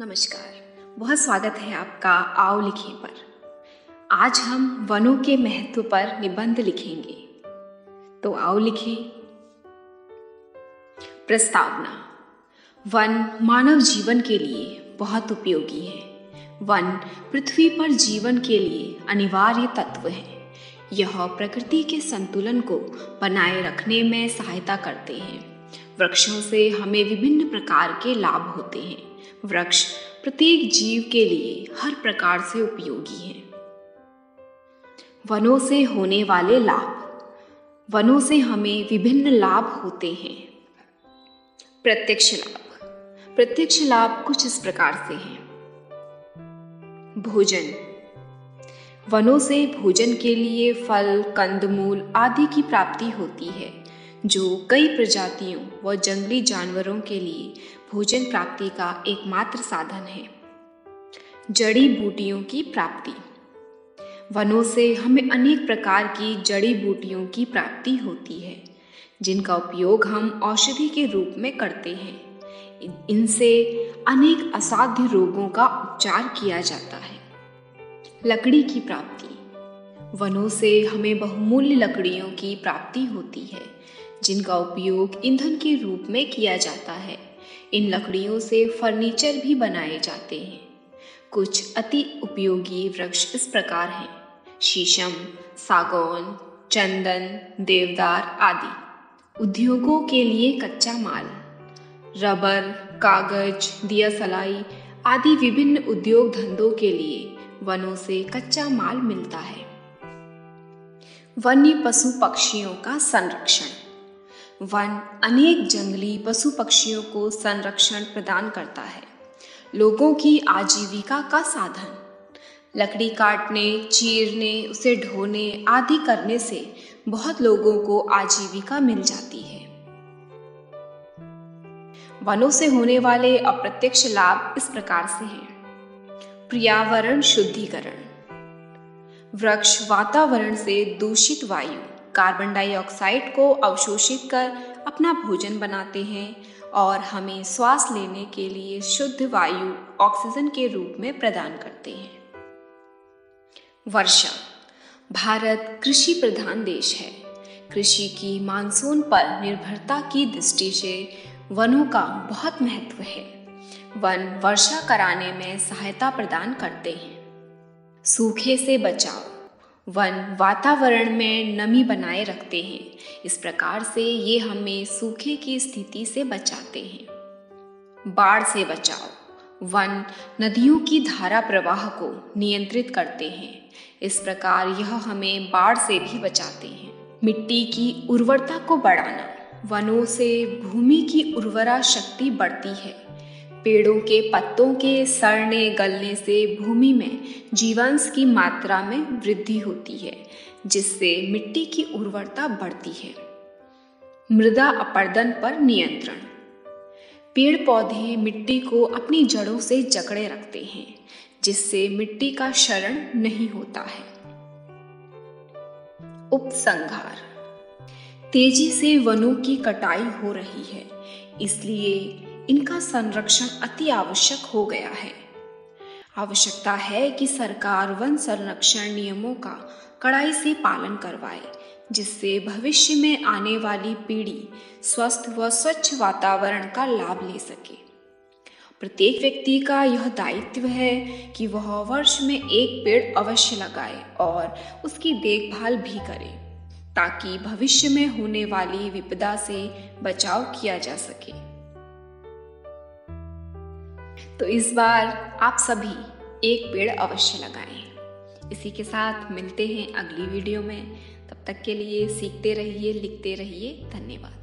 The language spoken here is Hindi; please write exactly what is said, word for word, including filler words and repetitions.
नमस्कार, बहुत स्वागत है आपका आओ लिखें पर। आज हम वनों के महत्व पर निबंध लिखेंगे, तो आओ लिखें। प्रस्तावना। वन मानव जीवन के लिए बहुत उपयोगी है। वन पृथ्वी पर जीवन के लिए अनिवार्य तत्व है। यह प्रकृति के संतुलन को बनाए रखने में सहायता करते हैं। वृक्षों से हमें विभिन्न प्रकार के लाभ होते हैं। वृक्ष प्रत्येक जीव के लिए हर प्रकार से उपयोगी हैं। वनों से होने वाले लाभ। वनों से हमें विभिन्न लाभ होते हैं। प्रत्यक्ष लाभ। प्रत्यक्ष लाभ कुछ इस प्रकार से हैं। भोजन। वनों से भोजन के लिए फल, कंदमूल आदि की प्राप्ति होती है, जो कई प्रजातियों व जंगली जानवरों के लिए भोजन प्राप्ति का एकमात्र साधन है। जड़ी बूटियों की प्राप्ति। वनों से हमें अनेक प्रकार की जड़ी बूटियों की प्राप्ति होती है, जिनका उपयोग हम औषधि के रूप में करते हैं। इनसे अनेक असाध्य रोगों का उपचार किया जाता है। लकड़ी की प्राप्ति। वनों से हमें बहुमूल्य लकड़ियों की प्राप्ति होती है, जिनका उपयोग ईंधन के रूप में किया जाता है। इन लकड़ियों से फर्नीचर भी बनाए जाते हैं। कुछ अति उपयोगी वृक्ष इस प्रकार हैं: शीशम, सागौन, चंदन, देवदार आदि। उद्योगों के लिए कच्चा माल। रबर, कागज, दिया सलाई आदि विभिन्न उद्योग धंधों के लिए वनों से कच्चा माल मिलता है। वन्य पशु पक्षियों का संरक्षण। वन अनेक जंगली पशु पक्षियों को संरक्षण प्रदान करता है। लोगों की आजीविका का साधन। लकड़ी काटने, चीरने, उसे ढोने आदि करने से बहुत लोगों को आजीविका मिल जाती है। वनों से होने वाले अप्रत्यक्ष लाभ इस प्रकार से हैं। पर्यावरण शुद्धिकरण। वृक्ष वातावरण से दूषित वायु कार्बन डाइऑक्साइड को अवशोषित कर अपना भोजन बनाते हैं और हमें श्वास लेने के लिए शुद्ध वायु ऑक्सीजन के रूप में प्रदान करते हैं। वर्षा। भारत कृषि प्रधान देश है। कृषि की मानसून पर निर्भरता की दृष्टि से वनों का बहुत महत्व है। वन वर्षा कराने में सहायता प्रदान करते हैं। सूखे से बचाव। वन वातावरण में नमी बनाए रखते हैं। इस प्रकार से ये हमें सूखे की स्थिति से बचाते हैं। बाढ़ से बचाव। वन नदियों की धारा प्रवाह को नियंत्रित करते हैं। इस प्रकार यह हमें बाढ़ से भी बचाते हैं। मिट्टी की उर्वरता को बढ़ाना। वनों से भूमि की उर्वरा शक्ति बढ़ती है। पेड़ों के पत्तों के सड़ने गलने से भूमि में जीवांश की मात्रा में वृद्धि होती है, जिससे मिट्टी की उर्वरता बढ़ती है। मृदा अपरदन पर नियंत्रण। पेड़ पौधे मिट्टी को अपनी जड़ों से जकड़े रखते हैं, जिससे मिट्टी का क्षरण नहीं होता है। उपसंहार। तेजी से वनों की कटाई हो रही है, इसलिए इनका संरक्षण अति आवश्यक हो गया है। आवश्यकता है कि सरकार वन संरक्षण नियमों का कड़ाई से पालन करवाए, जिससे भविष्य में आने वाली पीढ़ी स्वस्थ व स्वच्छ वातावरण का लाभ ले सके। प्रत्येक व्यक्ति का यह दायित्व है कि वह वर्ष में एक पेड़ अवश्य लगाए और उसकी देखभाल भी करे, ताकि भविष्य में होने वाली विपदा से बचाव किया जा सके। तो इस बार आप सभी एक पेड़ अवश्य लगाएं। इसी के साथ मिलते हैं अगली वीडियो में। तब तक के लिए सीखते रहिए, लिखते रहिए। धन्यवाद।